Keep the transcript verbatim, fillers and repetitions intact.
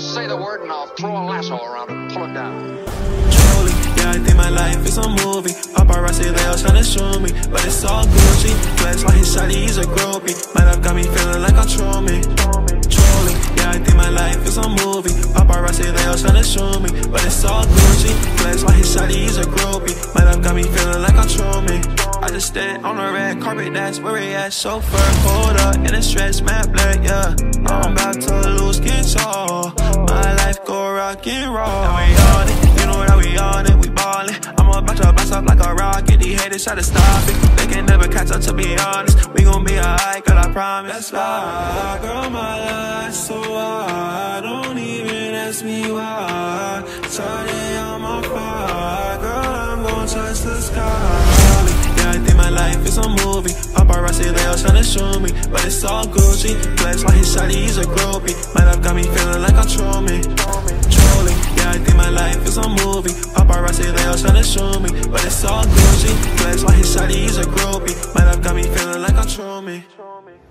Just say the word and I'll throw a lasso around it and pull it down. Truly, yeah, I think my life is a movie. Paparazzi, they all tryna show me, but it's all Gucci. Flex like his shawty, he's a groupie. Might have got me feeling like I'm Truman. Truly, yeah, I think my life is a movie. Paparazzi, they all tryna show me, but it's all Gucci. Flex like his shawty, he's a groupie. Might have got me feeling like I'm Truman. I just stand on the red carpet, that's where we at. Chauffeur, hold up, in a stretch, matte black, yeah. I'm about to lose control. My life go rock and roll. And we on it, you know that we on it, we ballin'. I'm about to bounce up like a rocket. These haters try to stop it, they can never catch up, to be honest. We gon' be alright, girl, I promise. That's why, girl, my life's so hard. Don't even ask me why. Shawty, I'm on fire. Girl, I'm gon' touch the sky. Yeah, I think my life is a movie. Paparazzi, they all tryna show me, but it's all Gucci. Flex like his shawty, he's a groupie. Might have got me feeling like I'm Truman. Truly, yeah, I think my life is a movie. Paparazzi, they all tryna show me, but it's all Gucci. Flex like his shawty, he's a groupie. Might have got me feeling like I'm Truman.